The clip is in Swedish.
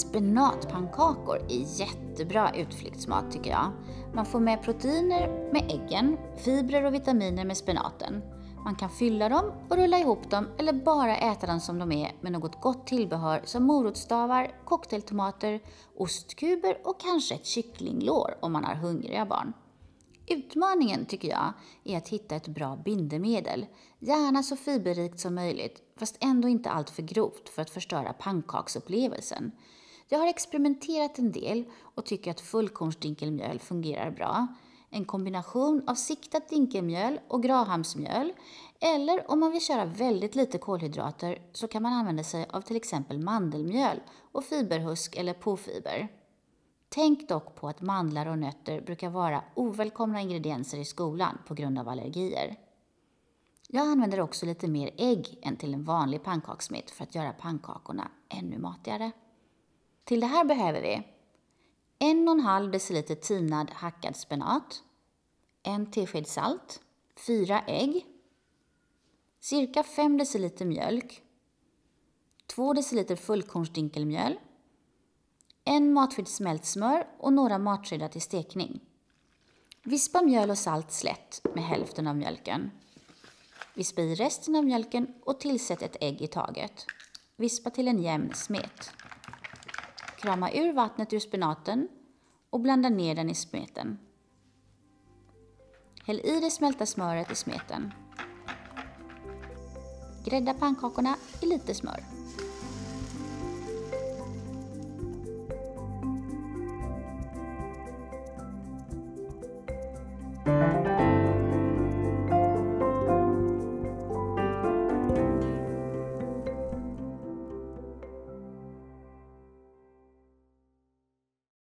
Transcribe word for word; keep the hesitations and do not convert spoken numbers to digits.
Spenatpannkakor är jättebra utflyktsmat tycker jag. Man får med proteiner med äggen, fibrer och vitaminer med spenaten. Man kan fylla dem och rulla ihop dem eller bara äta dem som de är med något gott tillbehör som morotsstavar, cocktailtomater, ostkuber och kanske ett kycklinglår om man har hungriga barn. Utmaningen tycker jag är att hitta ett bra bindemedel, gärna så fiberrikt som möjligt fast ändå inte allt för grovt för att förstöra pannkaksupplevelsen. Jag har experimenterat en del och tycker att fullkornsdinkelmjöl fungerar bra. En kombination av siktat dinkelmjöl och grahamsmjöl, eller om man vill köra väldigt lite kolhydrater så kan man använda sig av till exempel mandelmjöl och fiberhusk eller pofiber. Tänk dock på att mandlar och nötter brukar vara ovälkomna ingredienser i skolan på grund av allergier. Jag använder också lite mer ägg än till en vanlig pannkaksmet för att göra pannkakorna ännu matigare. Till det här behöver vi en och en halv deciliter tinad hackad spenat, en tesked salt, fyra ägg, cirka fem deciliter mjölk, två deciliter fullkornsdinkelmjöl, en matsked smält smör och några matskedar till stekning. Vispa mjöl och salt slätt med hälften av mjölken. Vispa i resten av mjölken och tillsätt ett ägg i taget. Vispa till en jämn smet. Krama ur vattnet ur spenaten och blanda ner den i smeten. Häll i det smälta smöret i smeten. Grädda pannkakorna i lite smör.